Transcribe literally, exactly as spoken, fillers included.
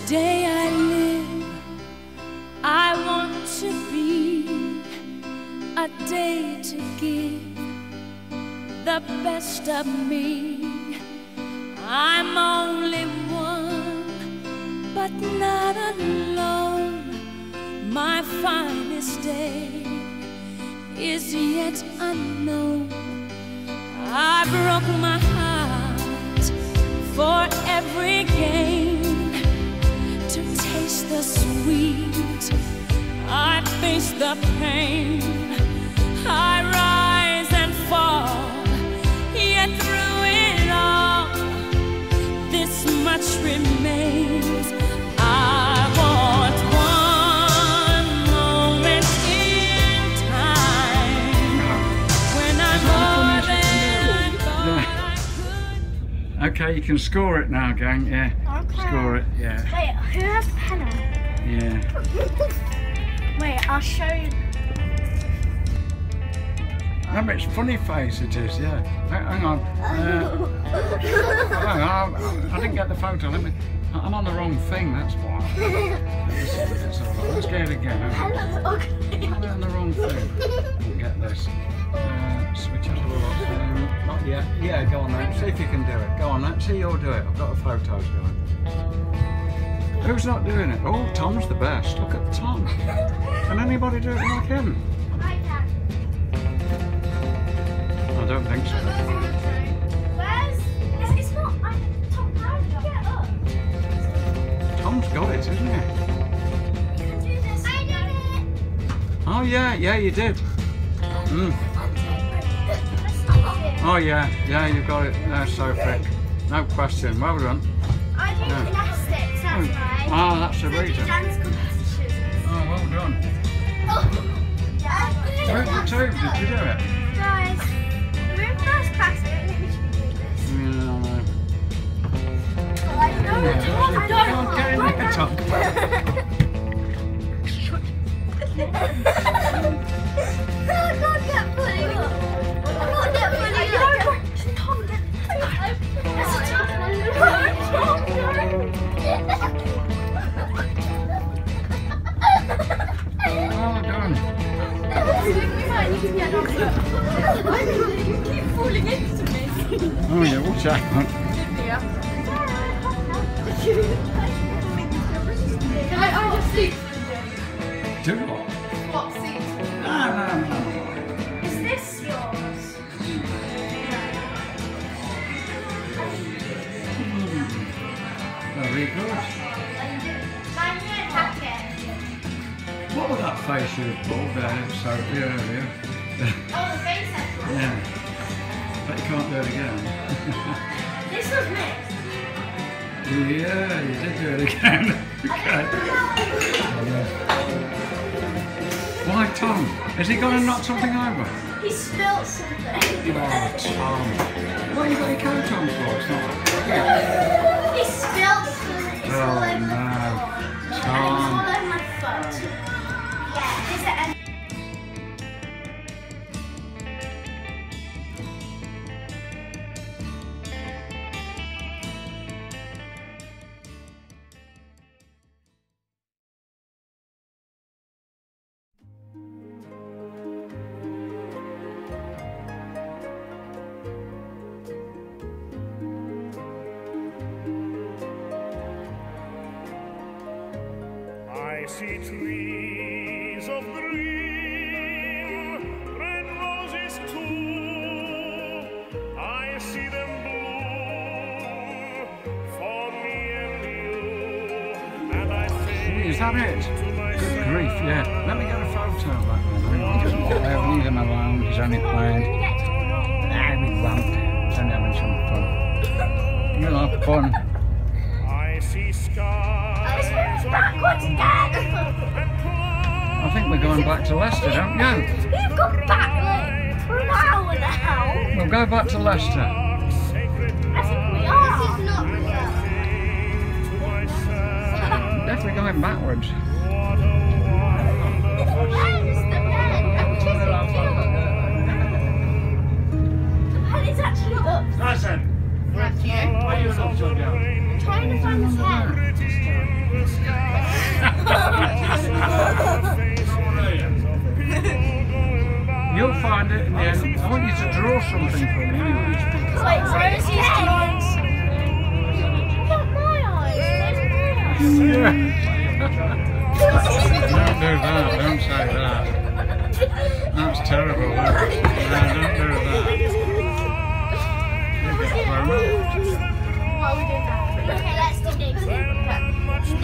day I live, I want to be a day to give the best of me. I'm only one, but not alone. My finest day is yet unknown. I broke my heart for every gain, to taste the sweet, I face the pain. I rise and fall, yet through it all, this much remains. I want one moment in time when I'm more than I thought I could. Okay, you can score it now, gang. Yeah. Okay. Score it. Yeah. Wait, who has the pen on? Yeah. Wait, I'll show you. No, but it's funny face it is, yeah. Hang on. Uh, hang on. I didn't get the photo. Let me. I'm on the wrong thing, that's why. Let's, let's, let's get it again. That looks ugly. I'm on the wrong thing. We'll get this. Uh, switch it a little. Um, not yet. Yeah, go on then. See if you can do it. Go on then. See you'll do it. I've got the photos going. Who's not doing it? Oh, Tom's the best. Look at Tom. Can anybody do it like him? I can. I don't think so. Where's? It's, it's not. I, Tom, how did you get up? Tom's got it, isn't he? You can do this. I did it. Oh yeah, yeah, you did. Mm. Oh. Oh yeah, yeah, you got it. There, Sophie. No question. Well done. I do Yeah. gymnastics. That's Oh, right. oh, that's the I do reason. dance competitions. Oh, well done. Oh. Yeah. Where did you do? Did you do it? Guys, we're in first class. I don't think we should do this. Yeah, no. I know. Yeah, Tom, you I can't don't. get in there, Tom. I can't get fully up. I can't get fully up. Tom, get fully up. That's a tough one. Well done. You keep falling into me. Oh yeah, watch out. Can I oh, sleep? Do what? What seat? No, no, no. Is this yours? Very good. What was that face you pulled there, Sophie, earlier? Oh, the face I pulled. Yeah. But you can't do it again. This was mixed. Yeah, you did do it again. Okay. Why, Tom? Is he going to knock something over? He spilled something. Oh, Tom. What have you got your coat on for? It's not. He spilled something. It's Oh, all over no. the floor. And it's all Tom. over my foot. Yeah, is it any I see trees of green, red roses too. I see them bloom for me and you. And I think Is that it? Good grief, yeah. Let me get a photo of that then. Hang on, just get there. Leave him alone. He's only playing. Nah, we won't. He's only having some fun. You'll have fun. I see skies backwards again? I think we're going back to Leicester, don't you? You've gone back like for an hour now. We'll go back to Leicester. I think we are. This is not real. Definitely going backwards. Where's the pen? The pen is actually up. Listen. That's you. What are you up to, Joe? Trying to find the pen. find it in the end. I want you to draw something for me anyway. Wait, Rosie's doing some... What about my eyes? Where's my eyes? Yeah. Don't do that, don't say that. That's terrible. That. No, don't do that. You get thrown up. What are we doing now? Okay, let's do this.